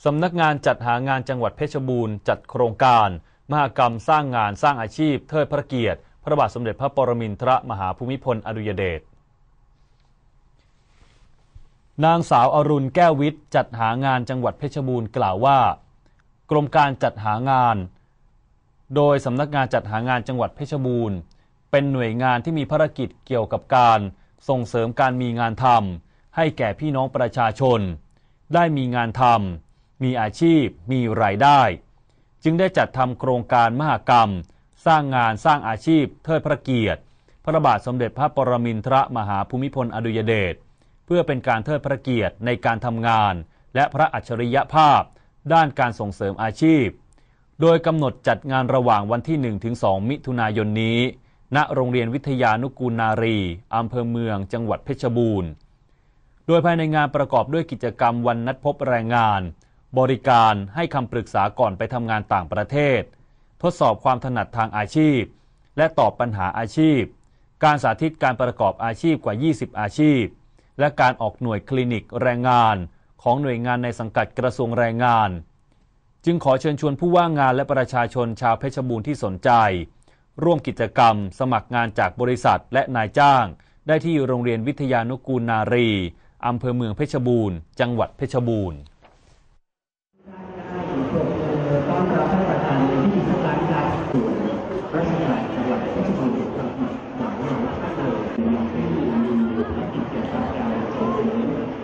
สำนักงานจัดหางานจังหวัดเพชรบูรณ์จัดโครงการมหกรรมสร้างงานสร้างอาชีพเทิดพระเกียรติพระบาทสมเด็จพระปรมินทรมหาภูมิพลอดุลยเดชนางสาวอรุณแก้ววิทย์จัดหางานจังหวัดเพชรบูรณ์กล่าวว่ากรมการจัดหางานโดยสำนักงานจัดหางานจังหวัดเพชรบูรณ์เป็นหน่วยงานที่มีภารกิจเกี่ยวกับการส่งเสริมการมีงานทำให้แก่พี่น้องประชาชนได้มีงานทำมีอาชีพมีรายได้จึงได้จัดทำโครงการมหกรรมสร้างงานสร้างอาชีพเทิดพระเกียรติพระบาทสมเด็จพระปรมินทรมหาภูมิพลอดุลยเดชเพื่อเป็นการเทิดพระเกียรติในการทำงานและพระอัจฉริยภาพด้านการส่งเสริมอาชีพโดยกำหนดจัดงานระหว่างวันที่ 1-2 มิถุนายนนี้ณโรงเรียนวิทยานุกูลนารีอำเภอเมืองจังหวัดเพชรบูรณ์โดยภายในงานประกอบด้วยกิจกรรมวันนัดพบแรงงานบริการให้คำปรึกษาก่อนไปทำงานต่างประเทศทดสอบความถนัดทางอาชีพและตอบปัญหาอาชีพการสาธิตการประกอบอาชีพกว่า 20 อาชีพและการออกหน่วยคลินิกแรงงานของหน่วยงานในสังกัดกระทรวงแรงงานจึงขอเชิญชวนผู้ว่างงานและประชาชนชาวเพชรบูรณ์ที่สนใจร่วมกิจกรรมสมัครงานจากบริษัทและนายจ้างได้ที่โรงเรียนวิทยานุกูลนารีอำเภอเมืองเพชรบูรณ์จังหวัดเพชรบูรณ์ต้อนรับท่านประธานในพิธีสำคัญการส่วนราชการจังหวัดเพชรบูรณ์หวังว่าท่านเลยในที่มีกิจกรรมการส่งเสริม